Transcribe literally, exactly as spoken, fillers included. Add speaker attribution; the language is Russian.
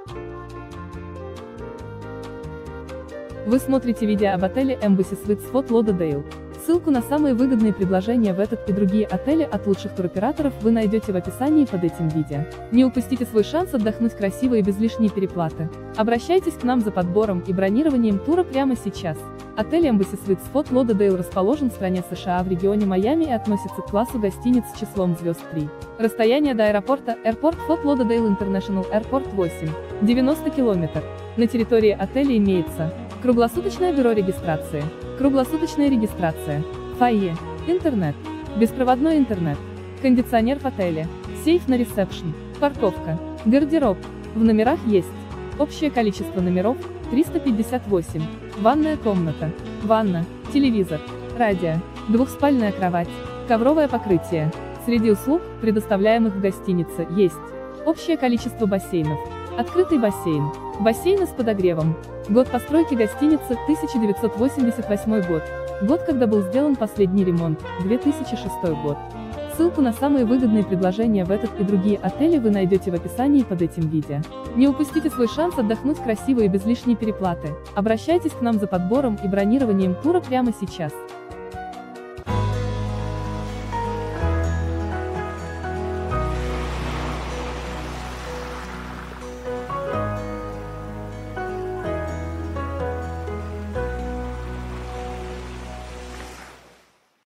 Speaker 1: Вы смотрите видео об отеле Embassy Suites Fort Lauderdale. Ссылку на самые выгодные предложения в этот и другие отели от лучших туроператоров вы найдете в описании под этим видео. Не упустите свой шанс отдохнуть красиво и без лишней переплаты. Обращайтесь к нам за подбором и бронированием тура прямо сейчас. Отель Embassy Suites Fort Lauderdale расположен в стране США в регионе Майами и относится к классу гостиниц с числом звезд три. Расстояние до аэропорта Airport Fort Lauderdale International Airport восемь — девяносто километров. На территории отеля имеется круглосуточное бюро регистрации, круглосуточная регистрация, фойе, интернет, беспроводной интернет, кондиционер в отеле, сейф на ресепшн, парковка, гардероб. В номерах есть общее количество номеров — триста пятьдесят восемь, ванная комната, ванна, телевизор, радио, двухспальная кровать, ковровое покрытие. Среди услуг, предоставляемых в гостинице, есть общее количество бассейнов, открытый бассейн, бассейны с подогревом. Год постройки гостиницы — тысяча девятьсот восемьдесят восьмой год, год, когда был сделан последний ремонт — две тысячи шестой год. Ссылку на самые выгодные предложения в этот и другие отели вы найдете в описании под этим видео. Не упустите свой шанс отдохнуть красиво и без лишней переплаты. Обращайтесь к нам за подбором и бронированием тура прямо сейчас.